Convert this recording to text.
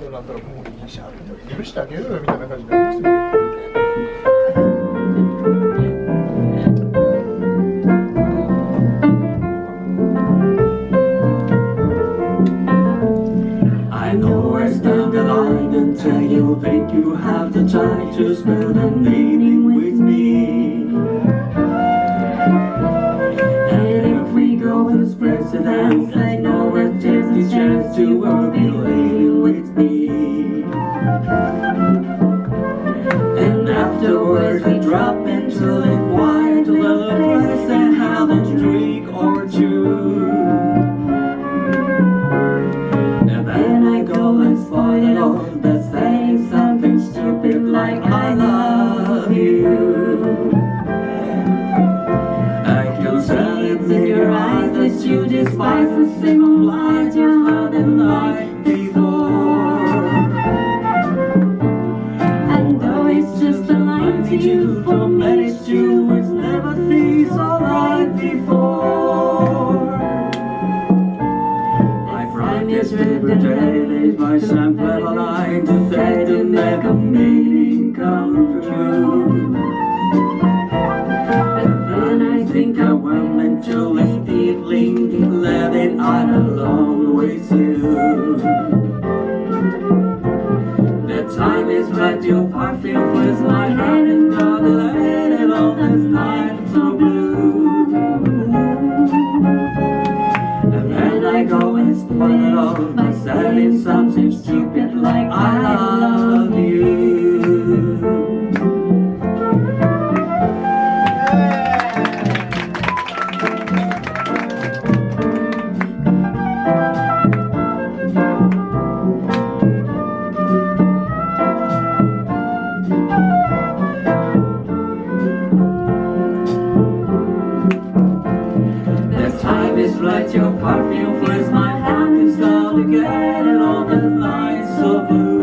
ことなんだろう、もういいじゃん、許してあげるよみたいな感じになりますよ。 Until you think you have the time to spend an evening with me. And if we go as presidents, I know it takes the chance to be living with me. And afterwards we drop into the quiet little place and have a drink or two. And then I go and spoil it all by saying something stupid like I love you. I can tell it in your eyes that you despise the same old lies you heard the night before. And though it's just a line to you, for many stewards never seems alright before. I find this daily by some clever line to say to make a meaning come true. And then I think I went into this evening, declare that I'm alone with you. The time is right, your perfume fills my head and got elated on this night so blue. And then I go and spoil it all by saying something stupid like I love you. The time is right, your perfume fills my hand, it's all together on the night so blue.